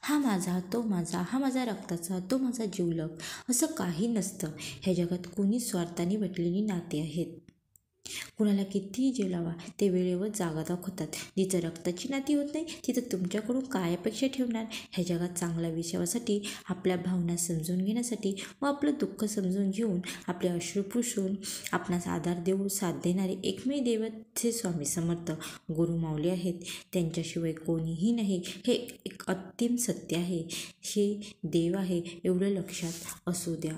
हा माझा, तो माझा, हा माझा रक्ताचा, तो माझा जिवलग, असं काही नसतं. ह्या जगात कोणी स्वार्थाने भेटलेली नाती आहेत. कुणाला कितीही जीव लावा ते वेळेवर जागा दाखवतात. जिथं रक्ताची नाती होत नाही तिथं तुमच्याकडून काय अपेक्षा ठेवणार. ह्या जगात चांगला विषयासाठी, आपल्या भावना समजून घेण्यासाठी व आपलं दुःख समजून घेऊन, आपले अश्रू पुसून आपणास आधार देऊ साथ देणारे एकमेव दैवत हे स्वामी समर्थ गुरु माऊली आहेत. त्यांच्याशिवाय कोणीही नाही हे एक अंतिम सत्य आहे. हे देव आहे एवढं लक्षात असू द्या.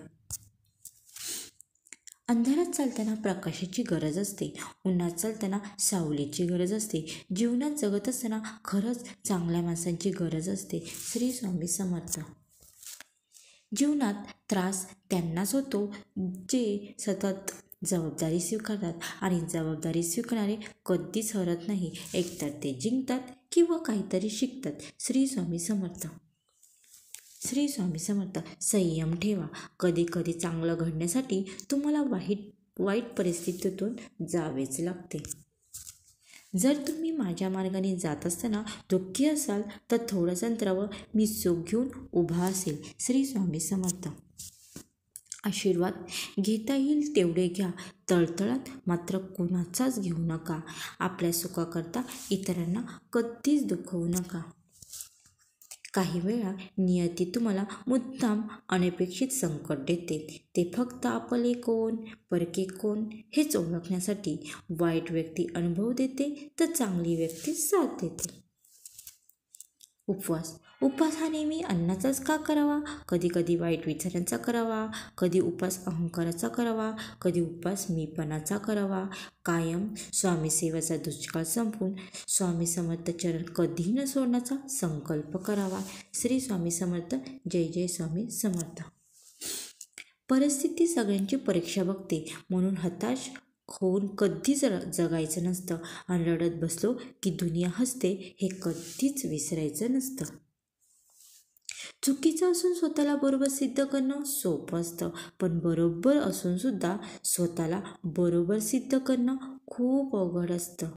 अंधारात चालताना प्रकाशाची गरज असते, उन्हात चालताना सावलीची गरज असते, जीवनात जगत असताना खरंच चांगल्या माणसांची गरज असते. श्री स्वामी समर्थ. जीवनात त्रास त्यांनाच होतो जे सतत जबाबदारी स्वीकारतात आणि जबाबदारी स्वीकारणारे कधीच हरत नाही. एकतर ते जिंकतात किंवा काहीतरी शिकतात. श्री स्वामी समर्थ. श्री स्वामी समर्थ. संयम ठेवा. कधी कधी चांगलं घडण्यासाठी तुम्हाला वाईट परिस्थितीतून जावेच लागते. जर तुम्ही माझ्या मार्गाने जात असताना दुःखी असाल तर थोडंसं अंतरावर मी सुख घेऊन उभा असेल. श्री स्वामी समर्थ. आशीर्वाद घेता येईल तेवढे घ्या, तळतळात मात्र कुणाचाच घेऊ नका. आपल्या सुखाकरता इतरांना कधीच दुखवू नका. काही वेळा नियती तुम्हाला मुद्दाम अनपेक्षित संकट देते. ते फक्त आपले कोण परके कोण हेच ओळखण्यासाठी. वाईट व्यक्ती अनुभव देते तर चांगली व्यक्ती साथ देते. उपवास. उपवास हा नेहमी अन्नाचाच का करावा? कधी कधी वाईट विचारांचा करावा, कधी उपवास अहंकाराचा करावा, कधी उपवास मीपणाचा करावा. कायम स्वामी सेवेचा दुष्काळ संपून स्वामी समर्थ चरण कधी न सोडण्याचा संकल्प करावा. श्री स्वामी समर्थ. जय जय स्वामी समर्थ. परिस्थिती सगळ्यांची परीक्षा बघते, म्हणून हताश होऊन कधीच जगायचं नसतं आणि रडत बसलो की दुनिया हसते हे कधीच विसरायचं नसतं. चुकीचं असून स्वतःला बरोबर सिद्ध करणं सोपं असतं, पण बरोबर असून सुद्धा स्वतःला बरोबर सिद्ध करणं खूप अवघड असतं.